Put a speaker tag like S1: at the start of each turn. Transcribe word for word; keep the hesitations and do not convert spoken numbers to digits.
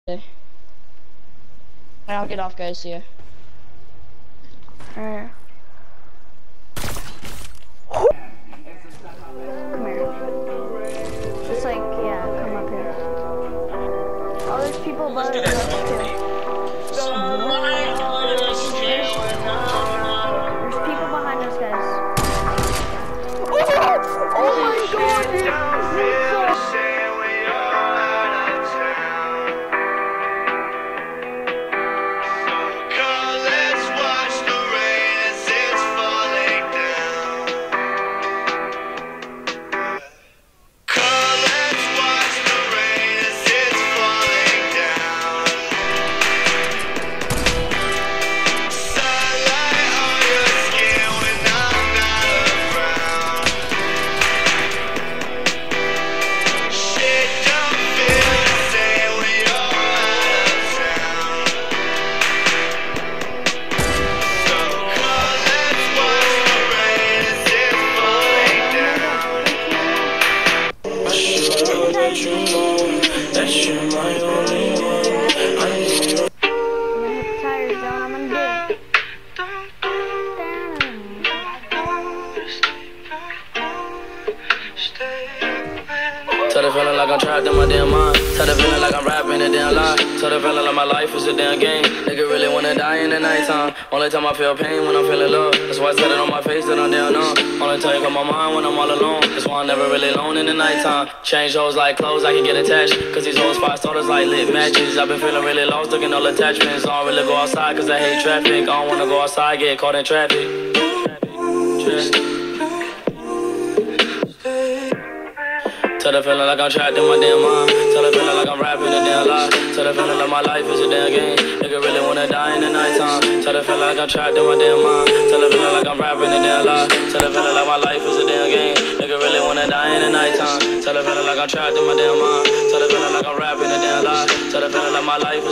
S1: I'll get off, guys. See ya.
S2: Alright. Come here. Just like, yeah, come up here. Oh, there's people above us too. There's people behind us, guys. Oh, oh my god, dude!
S3: Tell the feeling like I'm trapped in my damn mind. Tell the feeling like I'm rapping a damn lie. Tell the feeling like my life is a damn game. Nigga really wanna die in the nighttime. Only time I feel pain when I'm feeling love. That's why I said it on my face that I'm down on. Only time you come my mind when I'm all alone. That's why I'm never really alone in the nighttime. Change hoes like clothes, I can get attached. Cause these hoes five starters like lit matches. I've been feeling really lost, looking all attachments. I don't really go outside cause I hate traffic. I don't wanna go outside, get caught in traffic. Traffic. Tell the feeling like I'm trapped in my damn mind. Tell the feeling like I'm rapping a damn lie. Tell the feeling like my life is a damn game. Nigga really wanna die in the nighttime. Tell the feeling like I'm trapped in my damn mind. Tell the feeling like I'm rapping a damn lie. Tell the feeling like my life is a damn game. Nigga really wanna die in the nighttime. Tell the feeling like I'm trapped in my damn mind. Tell the feeling like I'm rapping a damn lie. Tell the feeling like my life is